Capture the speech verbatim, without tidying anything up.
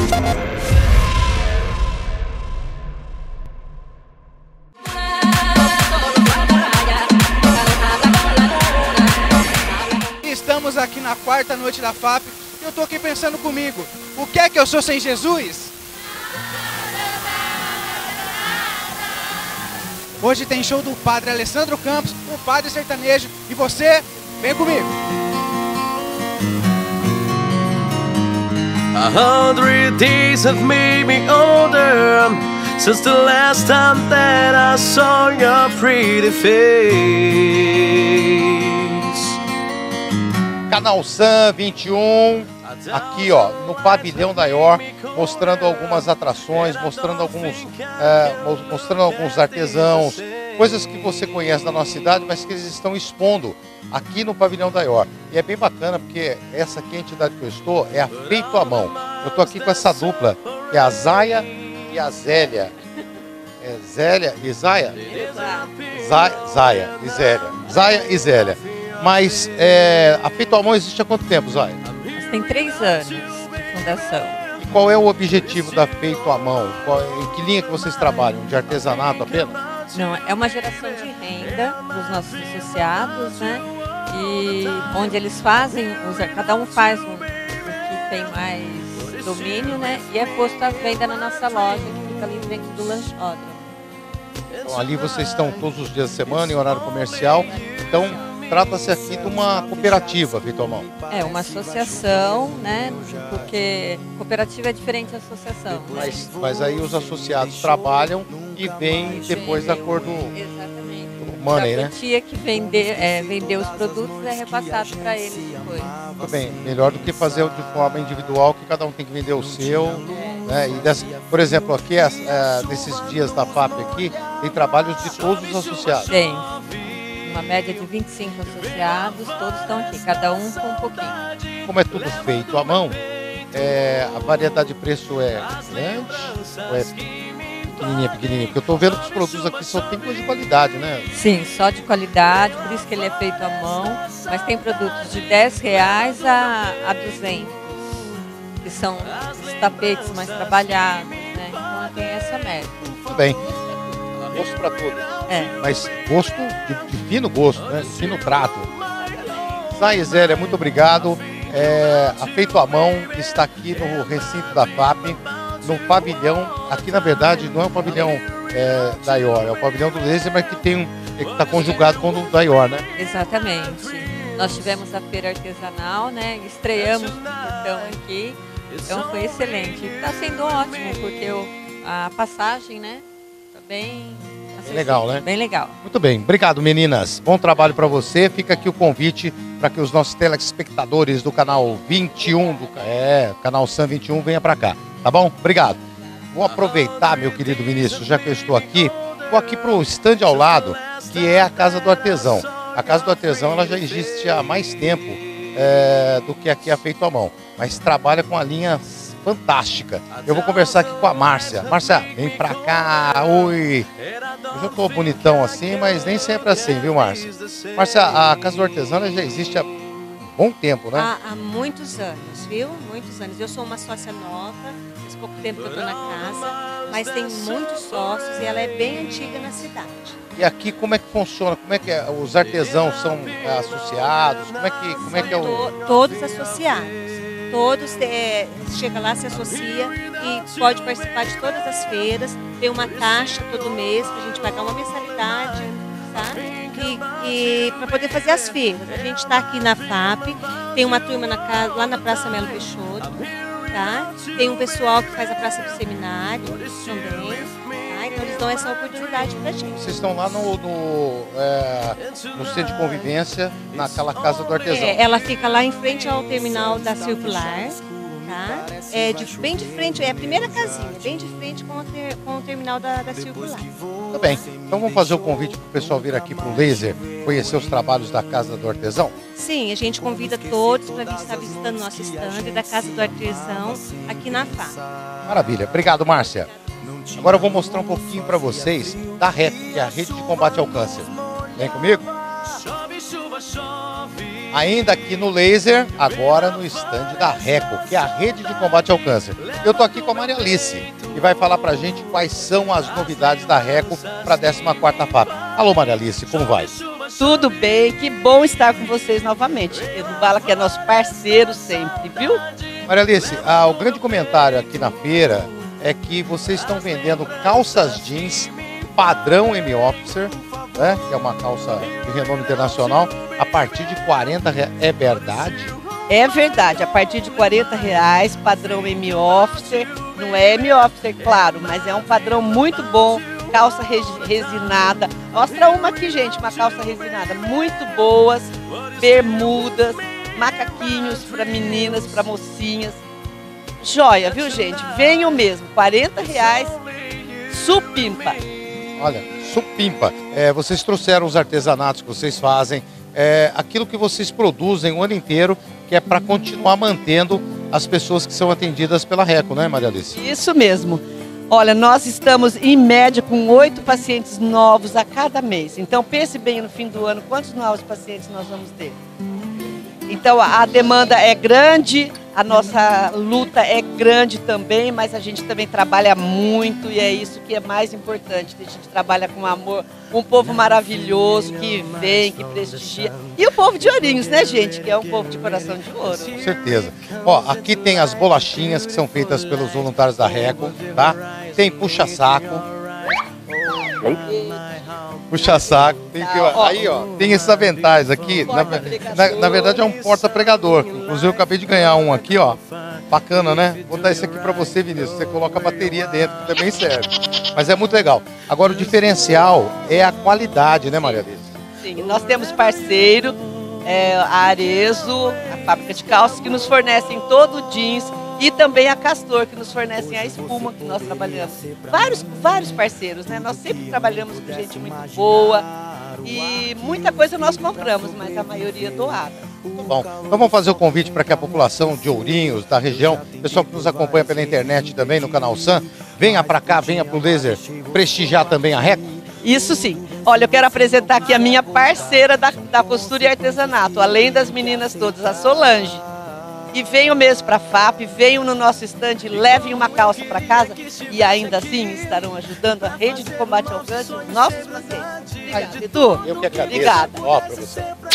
Estamos aqui na quarta noite da F A P e eu tô aqui pensando comigo, o que é que eu sou sem Jesus? Hoje tem show do padre Alessandro Campos, o padre sertanejo, e você, vem comigo. A hundred days have made me older since the last time that I saw your pretty face. Canal Sam vinte e um, aqui ó, no Pavilhão da Ior, mostrando algumas atrações, mostrando alguns, é, mostrando alguns artesãos, coisas que você conhece da nossa cidade, mas que eles estão expondo aqui no Pavilhão da Ior. E é bem bacana porque essa aqui, a entidade que eu estou, é a Feito à Mão. Eu estou aqui com essa dupla, que é a Zaya e a Zélia. É Zélia e Zaya? Zaya, Zaya e Zélia. Zaya e Zélia. Mas é, a Feito à Mão existe há quanto tempo, Zaya? Tem três anos de fundação. E qual é o objetivo da Feito à Mão? Qual, em que linha que vocês trabalham? De artesanato apenas? Não, é uma geração de renda para os nossos associados, né? E onde eles fazem, cada um faz um, o que tem mais domínio, né? E é posto à venda na nossa loja, que fica ali dentro do lanchódromo. Então, ali vocês estão todos os dias da semana, em horário comercial. Então, trata-se aqui de uma cooperativa, Feito à Mão. É, uma associação, né? Porque cooperativa é diferente da associação. Mas, mas aí os associados trabalham e vêm depois da cor do, Exatamente. do money, né? A quantia que vender, é, vender os produtos é repassado para eles depois. Muito bem, melhor do que fazer de forma individual, que cada um tem que vender o seu. Né? E dessa, por exemplo, aqui, é, nesses dias da F A P aqui, tem trabalhos de todos os associados. Tem. Uma média de vinte e cinco associados, todos estão aqui, cada um com um pouquinho. Como é tudo feito à mão, é, a variedade de preço é grande ou é pequenininha, pequenininha? Porque eu estou vendo que os produtos aqui só tem coisa de qualidade, né? Sim, só de qualidade, por isso que ele é feito à mão, mas tem produtos de dez reais a, a duzentos, que são os tapetes mais trabalhados, né? Então tem essa média. Tudo bem. Gosto para todos. É. Mas gosto de, de fino gosto, né? De fino trato. Zaya e Zélia, muito obrigado. É, a Feito à Mão está aqui no recinto da F A P, no pavilhão. Aqui, na verdade, não é o pavilhão é, da Ior, é o pavilhão do Laser, mas que tem um, que está conjugado com o da Ior, né? Exatamente. Nós tivemos a feira artesanal, né? Estreamos o portão aqui. Então foi excelente. Está sendo ótimo, porque o, a passagem, né? Está bem... Bem legal, né? Bem legal. Muito bem. Obrigado, meninas. Bom trabalho para você. Fica aqui o convite para que os nossos telespectadores do canal vinte e um, do, é, canal Sam vinte e um, venha para cá. Tá bom? Obrigado. Vou aproveitar, meu querido Vinícius, já que eu estou aqui, vou aqui para o stand ao lado, que é a Casa do Artesão. A Casa do Artesão ela já existe há mais tempo é, do que aqui a Feito à Mão, mas trabalha com a linha fantástica. Eu vou conversar aqui com a Márcia. Márcia, vem pra cá. Oi. Eu já tô bonitão assim, mas nem sempre assim, viu, Márcia? Márcia, a Casa do Artesão já existe há um bom tempo, né? Há, há muitos anos, viu? Muitos anos. Eu sou uma sócia nova, faz pouco tempo que eu tô na casa, mas tem muitos sócios e ela é bem antiga na cidade. E aqui como é que funciona? Como é que é? Os artesãos são é, associados? Como é que, como é, que é o... To, todos associados. Todos, é, chega lá, se associa e pode participar de todas as feiras. Tem uma taxa todo mês para a gente pagar uma mensalidade, tá? E, e para poder fazer as feiras. A gente está aqui na F A P, tem uma turma na casa, lá na Praça Melo Peixoto, tá? Tem um pessoal que faz a Praça do Seminário também, tá? Então eles dão essa oportunidade para a gente. Vocês estão lá no, no, é, no centro de convivência, naquela Casa do Artesão. É, ela fica lá em frente ao terminal da Circular, tá? É de, bem de frente, é a primeira casinha, bem de frente com o, ter, com o terminal da, da Circular. Tá bem, então vamos fazer o convite para o pessoal vir aqui para o Laser, conhecer os trabalhos da Casa do Artesão? Sim, a gente convida todos para estar visitando nosso stand da Casa do Artesão aqui na F A P. Maravilha, obrigado, Márcia. Agora eu vou mostrar um pouquinho para vocês da R E P, que é a Rede de Combate ao Câncer. Vem comigo? A ainda aqui no Laser, agora no stand da Reco, que é a Rede de Combate ao Câncer. Eu tô aqui com a Maria Alice, que vai falar pra gente quais são as novidades da Reco para a décima quarta FAP. Alô, Maria Alice, como vai? Tudo bem, que bom estar com vocês novamente. Edu Bala, que é nosso parceiro sempre, viu? Maria Alice, ah, o grande comentário aqui na feira é que vocês estão vendendo calças jeans padrão M-Officer, né, que é uma calça de renome internacional, a partir de quarenta reais. É verdade? É verdade, a partir de quarenta reais, padrão M-Officer. Não é M-Officer, claro, mas é um padrão muito bom. Calça resinada. Mostra uma aqui, gente, uma calça resinada. Muito boas, bermudas, macaquinhos para meninas, para mocinhas. Joia, viu, gente? Venham mesmo, quarenta reais, supimpa. Olha, supimpa. É, vocês trouxeram os artesanatos que vocês fazem, é, aquilo que vocês produzem o ano inteiro, que é para continuar mantendo as pessoas que são atendidas pela Reco, né, Maria Alice? Isso mesmo. Olha, nós estamos em média com oito pacientes novos a cada mês. Então pense bem no fim do ano quantos novos pacientes nós vamos ter. Então a demanda é grande, a nossa luta é grande também, mas a gente também trabalha muito e é isso que é mais importante. A gente trabalha com amor, um povo maravilhoso que vem, que prestigia. E o povo de Ourinhos, né, gente? Que é um povo de coração de ouro. Com certeza. Ó, aqui tem as bolachinhas que são feitas pelos voluntários da Reco, tá? Tem puxa-saco. Puxa-saco. Tem que, ó, aí, ó, tem esses aventais aqui. Na, na, na verdade é um porta-pregador. Inclusive eu acabei de ganhar um aqui, ó. Bacana, né? Vou dar esse aqui pra você, Vinícius. Você coloca a bateria dentro, que também serve. Mas é muito legal. Agora o diferencial é a qualidade, né, Maria Alice? Sim, nós temos parceiro, é, a Arezo, a fábrica de calças, que nos fornecem todo o jeans. E também a Castor, que nos fornecem a espuma que nós trabalhamos. Vários, vários parceiros, né? Nós sempre trabalhamos com gente muito boa e muita coisa nós compramos, mas a maioria doada. Bom, então vamos fazer o convite para que a população de Ourinhos, da região, pessoal que nos acompanha pela internet também no canal Sam, venha para cá, venha para o Laser prestigiar também a Reco. Isso sim. Olha, eu quero apresentar aqui a minha parceira da, da costura e artesanato, além das meninas todas, a Solange. E venham mesmo para a FAP, venham no nosso estande, levem uma calça para casa e ainda assim estarão ajudando a Rede de Combate ao Câncer, os nossos pacientes. Obrigada, Edu. Eu que agradeço. Obrigada. Ó, para você.